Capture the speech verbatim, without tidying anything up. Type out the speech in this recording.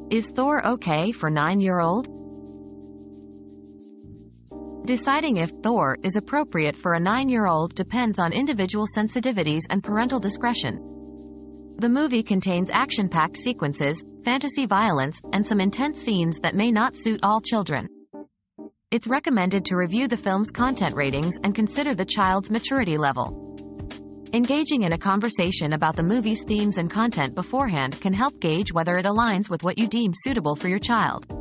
Is Thor okay for nine-year-old? Deciding if Thor is appropriate for a nine-year-old depends on individual sensitivities and parental discretion. The movie contains action-packed sequences, fantasy violence, and some intense scenes that may not suit all children. It's recommended to review the film's content ratings and consider the child's maturity level. Engaging in a conversation about the movie's themes and content beforehand can help gauge whether it aligns with what you deem suitable for your child.